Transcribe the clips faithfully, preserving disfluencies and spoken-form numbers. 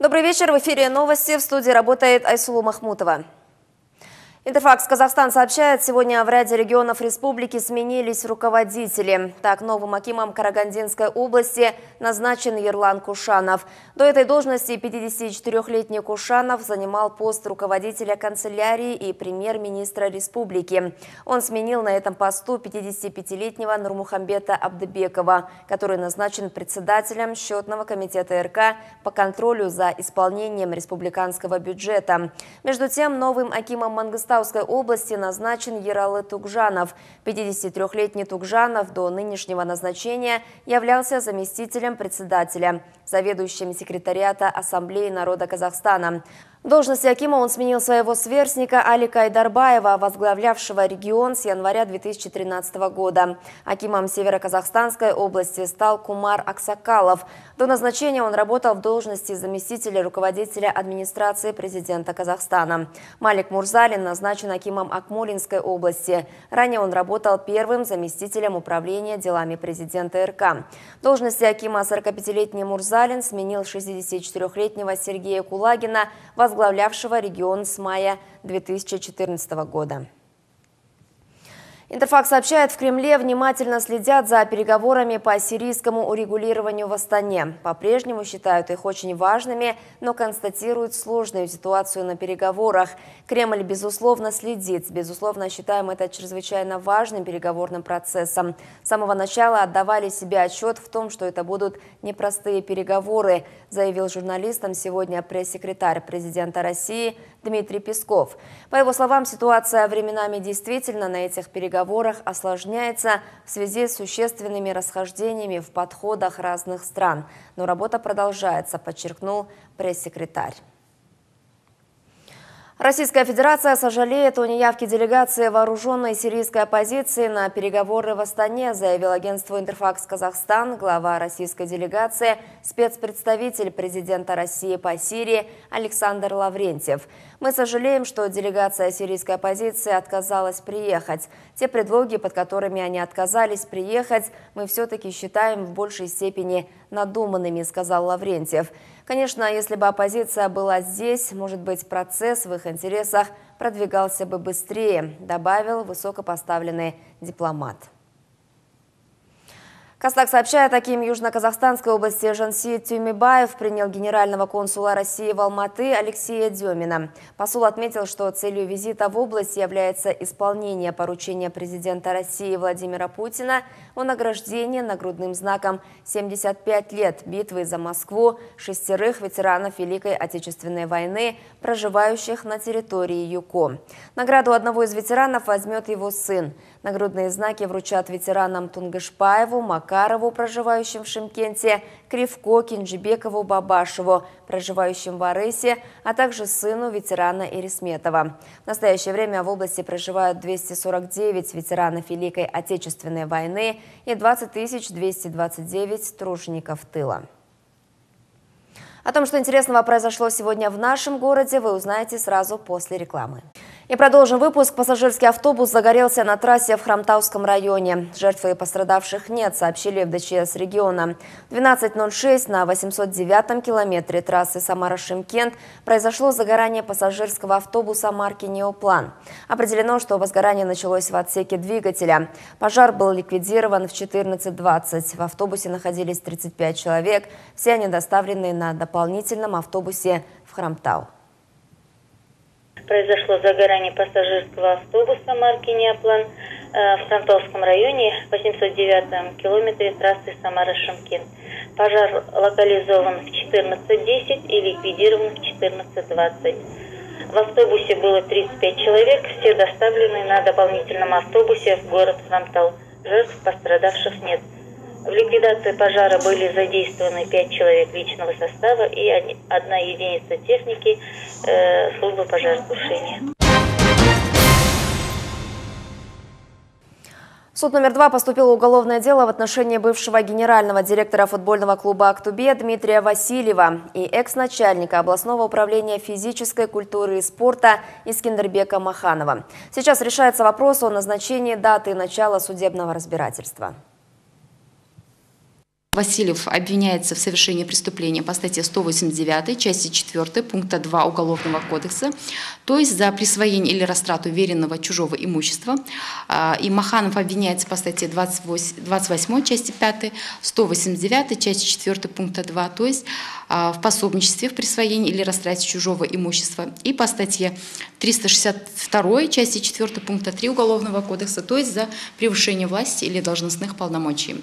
Добрый вечер. В эфире новости. В студии работает Айсулу Махмутова. Интерфакс Казахстан сообщает, сегодня в ряде регионов республики сменились руководители. Так, новым акимом Карагандинской области назначен Ерлан Кушанов. До этой должности пятидесятичетырёхлетний Кушанов занимал пост руководителя канцелярии и премьер-министра республики. Он сменил на этом посту пятидесятипятилетнего Нурмухамбета Абдыбекова, который назначен председателем Счетного комитета РК по контролю за исполнением республиканского бюджета. Между тем, новым акимом Мангыстауской области назначен Ералы Тугжанов. пятидесятитрёхлетний Тугжанов до нынешнего назначения являлся заместителем председателя, заведующим секретариата Ассамблеи народа Казахстана. В должности акима он сменил своего сверстника Алика Айдарбаева, возглавлявшего регион с января две тысячи тринадцатого года. Акимом Северо-Казахстанской области стал Кумар Аксакалов. До назначения он работал в должности заместителя руководителя администрации президента Казахстана. Малик Мурзалин назначен акимом Акмолинской области. Ранее он работал первым заместителем управления делами президента РК. В должности акима сорокапятилетний Мурзалин сменил шестидесятичетырёхлетнего Сергея Кулагина, возглавлявшего регион с мая две тысячи четырнадцатого года. Интерфакс сообщает, в Кремле внимательно следят за переговорами по сирийскому урегулированию в Астане. По-прежнему считают их очень важными, но констатируют сложную ситуацию на переговорах. Кремль, безусловно, следит. Безусловно, считаем это чрезвычайно важным переговорным процессом. С самого начала отдавали себе отчет в том, что это будут непростые переговоры, заявил журналистам сегодня пресс-секретарь президента России Дмитрий Песков. По его словам, ситуация временами действительно на этих переговорах осложняется в связи с существенными расхождениями в подходах разных стран. Но работа продолжается, подчеркнул пресс-секретарь. Российская Федерация сожалеет о неявке делегации вооруженной сирийской оппозиции на переговоры в Астане, заявил агентству Интерфакс Казахстан глава российской делегации, спецпредставитель президента России по Сирии Александр Лаврентьев. Мы сожалеем, что делегация сирийской оппозиции отказалась приехать. Те предлоги, под которыми они отказались приехать, мы все-таки считаем в большей степени надуманными, сказал Лаврентьев. Конечно, если бы оппозиция была здесь, может быть, процесс в их интересах продвигался бы быстрее, добавил высокопоставленный дипломат. Казтаг сообщает, аким Южно-Казахстанской области Жансиит Тюймебаев принял генерального консула России в Алматы Алексея Демина. Посол отметил, что целью визита в область является исполнение поручения президента России Владимира Путина о награждении нагрудным знаком «семьдесят пять лет битвы за Москву» шестерых ветеранов Великой Отечественной войны, проживающих на территории ЮКО. Награду одного из ветеранов возьмет его сын. Нагрудные знаки вручат ветеранам Тунгышпаеву, Макарову, проживающим в Шымкенте, Кривко, Кинжибекову, Бабашеву, проживающим в Арысе, а также сыну ветерана Ирисметова. В настоящее время в области проживают двести сорок девять ветеранов Великой Отечественной войны и двадцать тысяч двести двадцать девять тружеников тыла. О том, что интересного произошло сегодня в нашем городе, вы узнаете сразу после рекламы. И продолжим выпуск. Пассажирский автобус загорелся на трассе в Хромтауском районе. Жертв и пострадавших нет, сообщили в ДЧС региона. В двенадцать ноль шесть на восемьсот девятом километре трассы Самара-Шымкент произошло загорание пассажирского автобуса марки «Неоплан». Определено, что возгорание началось в отсеке двигателя. Пожар был ликвидирован в четырнадцать двадцать. В автобусе находились тридцать пять человек. Все они доставлены на дополнительном автобусе в Хромтау. Произошло загорание пассажирского автобуса марки «Неоплан» в Хромтауском районе, восемьсот девятом километре трассы Самара-Шымкент. Пожар локализован в четырнадцать десять и ликвидирован в четырнадцать двадцать. В автобусе было тридцать пять человек, все доставлены на дополнительном автобусе в город Хромтау. Жертв, пострадавших нет. В ликвидации пожара были задействованы пять человек личного состава и одна единица техники э, службы пожаротушения. В суд номер два поступило уголовное дело в отношении бывшего генерального директора футбольного клуба «Актубе» Дмитрия Васильева и экс-начальника областного управления физической культуры и спорта Искендербека Маханова. Сейчас решается вопрос о назначении даты начала судебного разбирательства. Васильев обвиняется в совершении преступления по статье сто восемьдесят девять, части четвёртой, пункта два Уголовного кодекса, то есть за присвоение или растрату веренного чужого имущества. И Маханов обвиняется по статье двадцать восьмой, части пятой, сто восемьдесят девять, части четвёртой, пункта два, то есть в пособничестве в присвоении или растрате чужого имущества. И по статье триста шестьдесят второй, части четвёртой, пункта три Уголовного кодекса, то есть за превышение власти или должностных полномочий.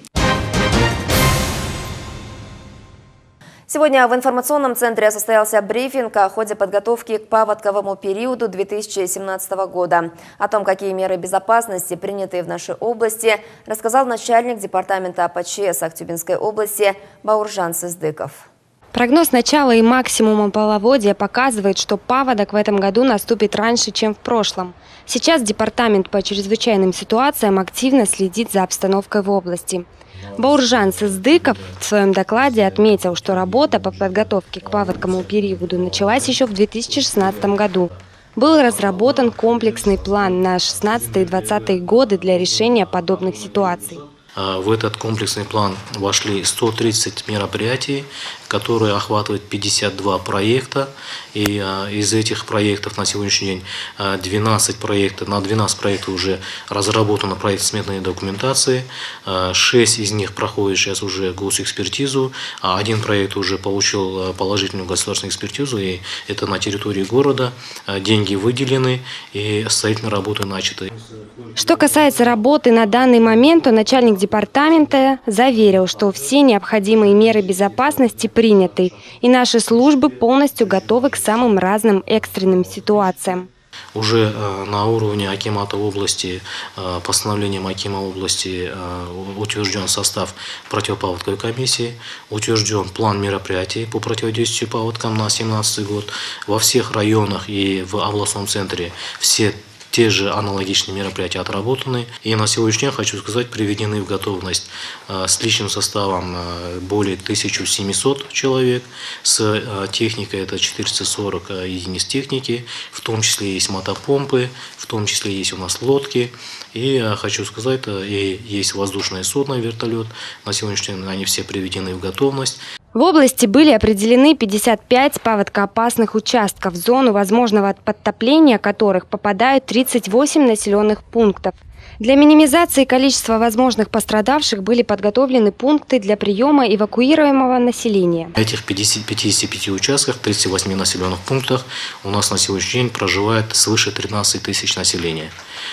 Сегодня в информационном центре состоялся брифинг о ходе подготовки к паводковому периоду две тысячи семнадцатого года. О том, какие меры безопасности приняты в нашей области, рассказал начальник департамента АПЧС Актюбинской области Бауржан Сыздыков. Прогноз начала и максимума половодья показывает, что паводок в этом году наступит раньше, чем в прошлом. Сейчас Департамент по чрезвычайным ситуациям активно следит за обстановкой в области. Бауржан Сыздыков в своем докладе отметил, что работа по подготовке к паводковому периоду началась еще в две тысячи шестнадцатом году. Был разработан комплексный план на шестнадцатый и двадцатый годы для решения подобных ситуаций. В этот комплексный план вошли сто тридцать мероприятий, которые охватывают пятьдесят два проекта. И из этих проектов на сегодняшний день двенадцать проектов, на двенадцать проектов уже разработана проектно-сметная документация. шесть из них проходит сейчас уже госэкспертизу, а один проект уже получил положительную государственную экспертизу, и это на территории города. Деньги выделены и строительные работы начаты. Что касается работы на данный момент, то начальник департамента заверил, что все необходимые меры безопасности приняты, и наши службы полностью готовы к самым разным экстренным ситуациям. Уже на уровне акимата области, постановлением акима области утвержден состав противопаводковой комиссии, утвержден план мероприятий по противодействию паводкам на две тысячи семнадцатый год. Во всех районах и в областном центре все те же аналогичные мероприятия отработаны. И на сегодняшний день, хочу сказать, приведены в готовность с личным составом более тысячи семисот человек. С техникой это четыреста сорок единиц техники. В том числе есть мотопомпы, в том числе есть у нас лодки. И хочу сказать, и есть воздушное судно, вертолет. На сегодняшний день они все приведены в готовность. В области были определены пятьдесят пять паводкоопасных участков, в зону возможного подтопления которых попадают тридцать восемь населенных пунктов. Для минимизации количества возможных пострадавших были подготовлены пункты для приема эвакуируемого населения. В этих пятидесяти пяти участках, тридцати восьми населенных пунктах у нас на сегодняшний день проживает свыше тринадцати тысяч населения.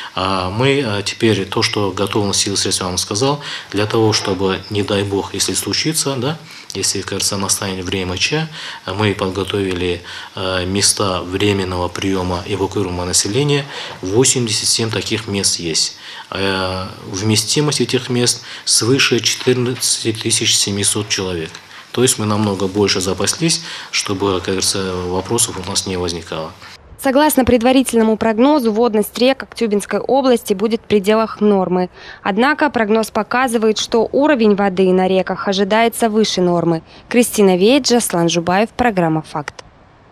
Мы теперь то, что готовность сил и средств, я вам сказал, для того, чтобы, не дай бог, если случится, да, если, кажется, настанет время Ч, мы подготовили места временного приема эвакуируемого населения. восемьдесят семь таких мест есть. Вместимость этих мест свыше четырнадцати тысяч семисот человек. То есть мы намного больше запаслись, чтобы, кажется, вопросов у нас не возникало. Согласно предварительному прогнозу, водность рек Актюбинской области будет в пределах нормы. Однако прогноз показывает, что уровень воды на реках ожидается выше нормы. Кристина Вейджа, Аслан Жубаев, программа «Факт».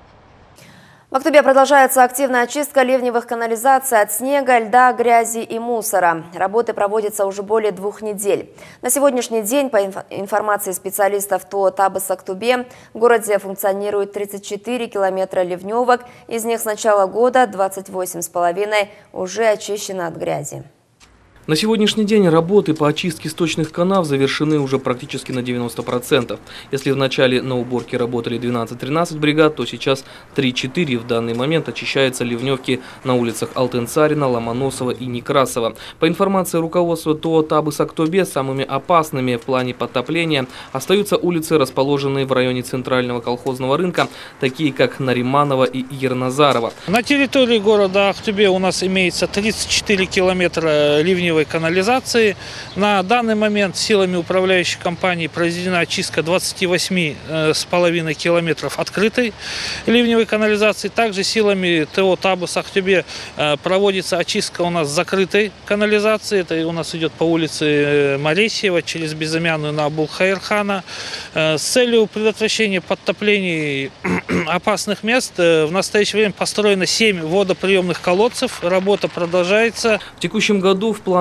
В Актубе продолжается активная очистка ливневых канализаций от снега, льда, грязи и мусора. Работы проводятся уже более двух недель. На сегодняшний день, по информации специалистов ТО «Табыс Актубе», в городе функционирует тридцать четыре километра ливневок. Из них с начала года двадцать восемь с половиной уже очищено от грязи. На сегодняшний день работы по очистке сточных канав завершены уже практически на девяносто процентов. Если в начале на уборке работали двенадцать-тринадцать бригад, то сейчас три-четыре в данный момент очищаются ливневки на улицах Алтын-Царина, Ломоносова и Некрасова. По информации руководства ТО «Табыс Актубе», самыми опасными в плане подтопления остаются улицы, расположенные в районе центрального колхозного рынка, такие как Нариманова и Ерназарова. На территории города Актубе у нас имеется тридцать четыре километра ливневой канализации. На данный момент силами управляющей компании произведена очистка двадцати восьми с половиной километров открытой ливневой канализации. Также силами ТО «Табыс Актубе» проводится очистка у нас закрытой канализации. Это у нас идет по улице Моресьева через Безымянную на Абулхаирхана. С целью предотвращения подтоплений опасных мест в настоящее время построено семь водоприемных колодцев. Работа продолжается. В текущем году в планах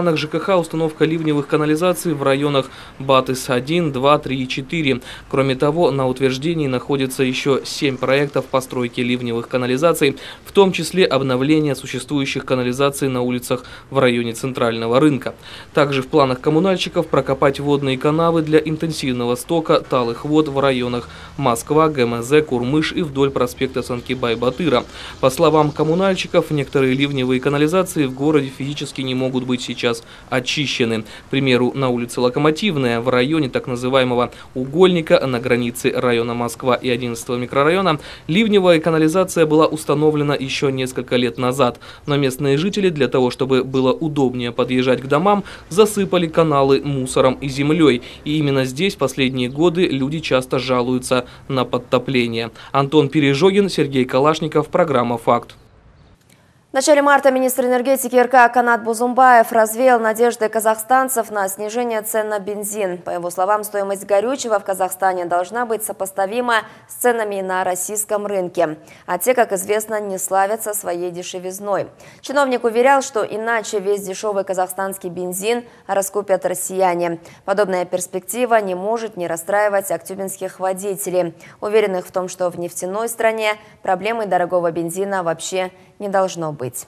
планах ЖКХ установка ливневых канализаций в районах Батыс один, два, три и четыре. Кроме того, на утверждении находится еще семь проектов постройки ливневых канализаций, в том числе обновление существующих канализаций на улицах в районе Центрального рынка. Также в планах коммунальщиков прокопать водные канавы для интенсивного стока талых вод в районах Москва, ГМЗ, Курмыш и вдоль проспекта Санкибай-Батыра. По словам коммунальщиков, некоторые ливневые канализации в городе физически не могут быть сейчас очищены. К примеру, на улице Локомотивная, в районе так называемого Угольника, на границе района Москва и одиннадцатого микрорайона, ливневая канализация была установлена еще несколько лет назад. Но местные жители для того, чтобы было удобнее подъезжать к домам, засыпали каналы мусором и землей. И именно здесь в последние годы люди часто жалуются на подтопление. Антон Пережогин, Сергей Калашников, программа «Факт». В начале марта министр энергетики РК Канат Бузумбаев развеял надежды казахстанцев на снижение цен на бензин. По его словам, стоимость горючего в Казахстане должна быть сопоставима с ценами на российском рынке. А те, как известно, не славятся своей дешевизной. Чиновник уверял, что иначе весь дешевый казахстанский бензин раскупят россияне. Подобная перспектива не может не расстраивать актюбинских водителей, уверенных в том, что в нефтяной стране проблемы дорогого бензина вообще не должно быть.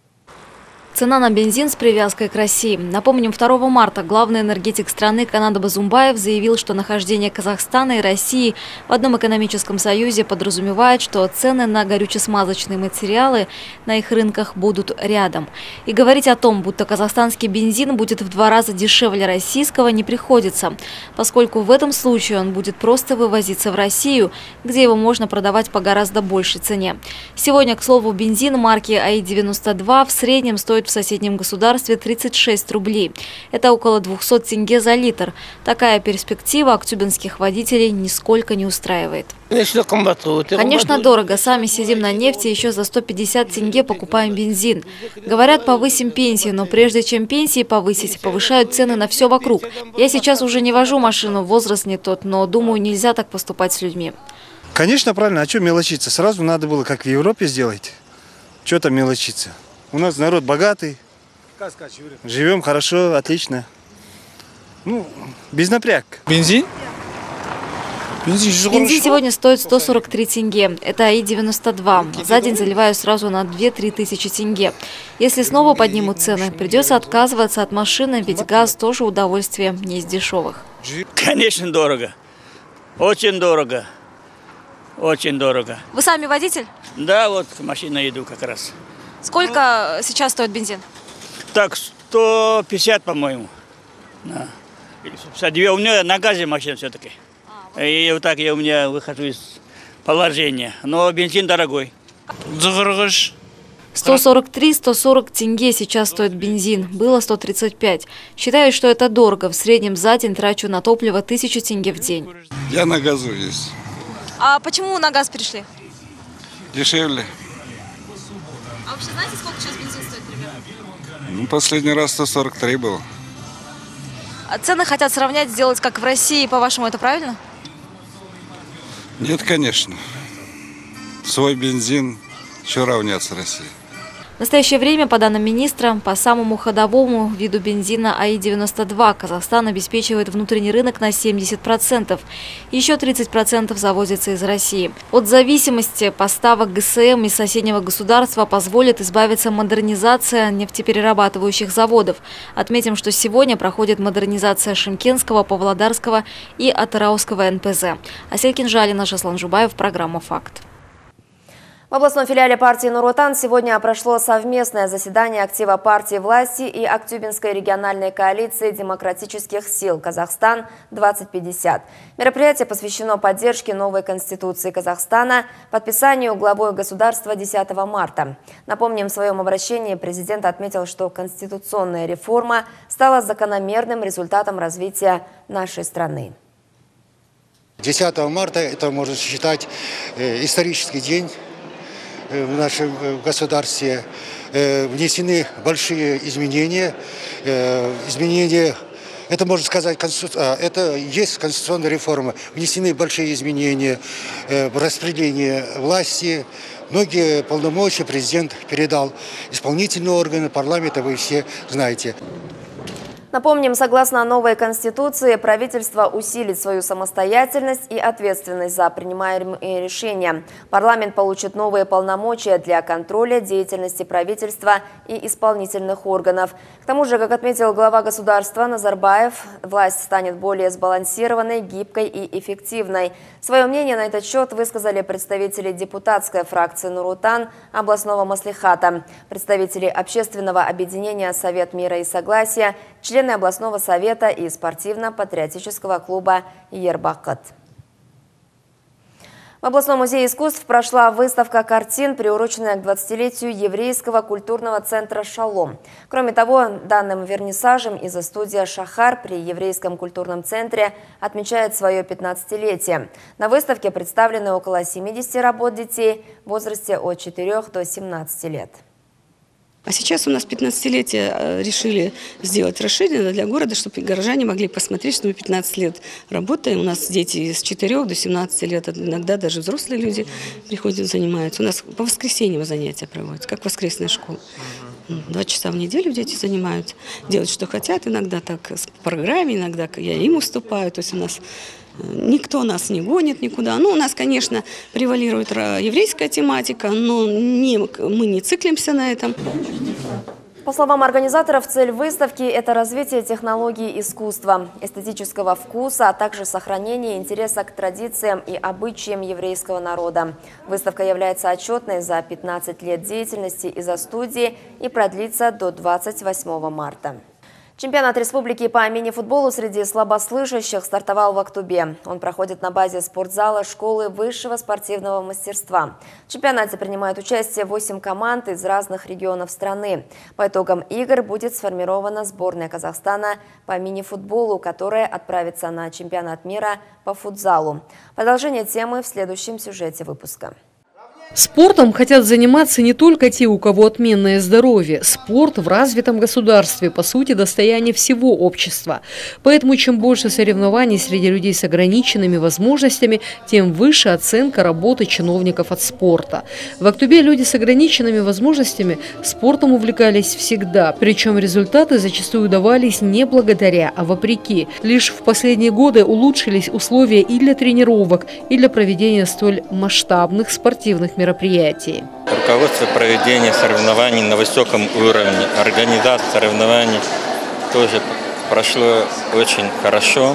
Цена на бензин с привязкой к России. Напомним, второго марта главный энергетик страны Канат Бузумбаев заявил, что нахождение Казахстана и России в одном экономическом союзе подразумевает, что цены на горюче-смазочные материалы на их рынках будут рядом. И говорить о том, будто казахстанский бензин будет в два раза дешевле российского, не приходится, поскольку в этом случае он будет просто вывозиться в Россию, где его можно продавать по гораздо большей цене. Сегодня, к слову, бензин марки АИ девяносто два в среднем стоит в соседнем государстве тридцать шесть рублей. Это около двухсот тенге за литр. Такая перспектива актюбинских водителей нисколько не устраивает. Конечно, дорого. Сами сидим на нефти, еще за сто пятьдесят тенге покупаем бензин. Говорят, повысим пенсии, но прежде чем пенсии повысить, повышают цены на все вокруг. Я сейчас уже не вожу машину, возраст не тот, но думаю, нельзя так поступать с людьми. Конечно, правильно. А что мелочиться? Сразу надо было, как в Европе, сделать. Что там мелочиться? У нас народ богатый, живем хорошо, отлично. Ну, без напряг. Бензин? Бензин сегодня стоит сто сорок три тенге. Это АИ девяносто два. За день заливаю сразу на две-три тысячи тенге. Если снова поднимут цены, придется отказываться от машины, ведь газ тоже удовольствие не из дешевых. Конечно, дорого. Очень дорого. Очень дорого. Вы сами водитель? Да, вот машина иду как раз. Сколько сейчас стоит бензин? Так, сто пятьдесят, по-моему. Да. пятьдесят два. У меня на газе машина все-таки. А, и вот так я у меня выхожу из положения. Но бензин дорогой. сто сорок три — сто сорок тенге сейчас стоит бензин. Было сто тридцать пять. Считаю, что это дорого. В среднем за день трачу на топливо тысячу тенге в день. Я на газу есть. А почему на газ перешли? Дешевле. А вообще знаете, сколько сейчас бензин стоит примерно? Ну, последний раз сто сорок три был. А цены хотят сравнять, сделать как в России. По-вашему, это правильно? Нет, конечно. Свой бензин, что равняться России? В настоящее время, по данным министра, по самому ходовому виду бензина АИ девяносто два Казахстан обеспечивает внутренний рынок на семьдесят процентов. Еще тридцать процентов завозится из России. От зависимости поставок ГСМ из соседнего государства позволит избавиться модернизация нефтеперерабатывающих заводов. Отметим, что сегодня проходит модернизация Шымкентского, Павлодарского и Атырауского эн пэ зэ. Асель Кинжалина, Жаслан Жубаев, программа «Факт». В областном филиале партии «Нур-Отан» сегодня прошло совместное заседание актива партии власти и Актюбинской региональной коалиции демократических сил «Казахстан-двадцать пятьдесят». Мероприятие посвящено поддержке новой Конституции Казахстана, подписанию главой государства десятого марта. Напомним, в своем обращении президент отметил, что конституционная реформа стала закономерным результатом развития нашей страны. десятого марта это можно считать э, исторический день в нашем государстве. Э, внесены большие изменения. Э, изменения, это можно сказать, конститу... это есть конституционная реформа. Внесены большие изменения э, в распределение власти. Многие полномочия президент передал исполнительные органы, парламента, вы все знаете. Напомним, согласно новой Конституции, правительство усилит свою самостоятельность и ответственность за принимаемые решения. Парламент получит новые полномочия для контроля деятельности правительства и исполнительных органов. К тому же, как отметил глава государства Назарбаев, власть станет более сбалансированной, гибкой и эффективной. Свое мнение на этот счет высказали представители депутатской фракции Нур-Отан областного маслихата, представители общественного объединения «Совет мира и согласия», члены областного совета и спортивно-патриотического клуба «Ербакат». В областном музее искусств прошла выставка картин, приуроченная к двадцатилетию еврейского культурного центра «Шалом». Кроме того, данным вернисажем изо-студия «Шахар» при еврейском культурном центре отмечает свое пятнадцатилетие. На выставке представлены около семидесяти работ детей в возрасте от четырёх до семнадцати лет. А сейчас у нас пятнадцатилетие решили сделать расширенное для города, чтобы горожане могли посмотреть, что мы пятнадцать лет работаем. У нас дети с четырёх до семнадцати лет, иногда даже взрослые люди приходят, занимаются. У нас по воскресеньям занятия проводятся, как воскресная школа. Два часа в неделю дети занимаются, делают, что хотят. Иногда так по программе, иногда я им уступаю. То есть у нас никто нас не гонит никуда. Ну, у нас, конечно, превалирует еврейская тематика, но не, мы не циклимся на этом. По словам организаторов, цель выставки – это развитие технологий искусства, эстетического вкуса, а также сохранение интереса к традициям и обычаям еврейского народа. Выставка является отчетной за пятнадцать лет деятельности изо-студии и продлится до двадцать восьмого марта. Чемпионат республики по мини-футболу среди слабослышащих стартовал в Актубе. Он проходит на базе спортзала школы высшего спортивного мастерства. В чемпионате принимают участие восемь команд из разных регионов страны. По итогам игр будет сформирована сборная Казахстана по мини-футболу, которая отправится на чемпионат мира по футзалу. Продолжение темы в следующем сюжете выпуска. Спортом хотят заниматься не только те, у кого отменное здоровье. Спорт в развитом государстве, по сути, достояние всего общества. Поэтому чем больше соревнований среди людей с ограниченными возможностями, тем выше оценка работы чиновников от спорта. В Актубе люди с ограниченными возможностями спортом увлекались всегда. Причем результаты зачастую давались не благодаря, а вопреки. Лишь в последние годы улучшились условия и для тренировок, и для проведения столь масштабных спортивных мероприятий. Руководство проведения соревнований на высоком уровне, организация соревнований тоже прошло очень хорошо.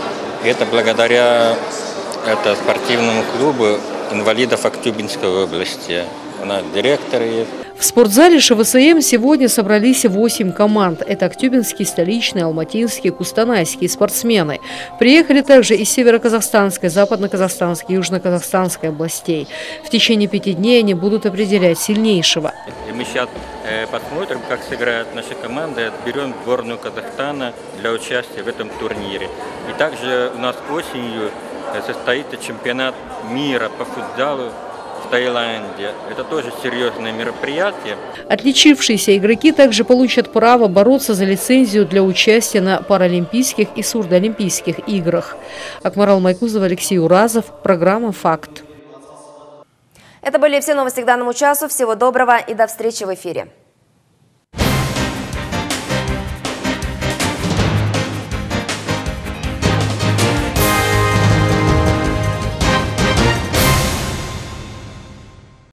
И это благодаря это спортивному клубу инвалидов Актюбинской области. У нас директор есть. В спортзале ШВСМ сегодня собрались восемь команд. Это актюбинские, столичные, алматинские, кустанайские спортсмены. Приехали также из североказахстанской, западно-казахстанской, южно-казахстанской областей. В течение пяти дней они будут определять сильнейшего. И мы сейчас э, посмотрим, как сыграют наши команды, отберем сборную Казахстана для участия в этом турнире. И также у нас осенью состоится чемпионат мира по футзалу в Таиланде. Это тоже серьезное мероприятие. Отличившиеся игроки также получат право бороться за лицензию для участия на паралимпийских и сурдоолимпийских играх. Акмарал Майкузова, Алексей Уразов. Программа «Факт». Это были все новости к данному часу. Всего доброго и до встречи в эфире.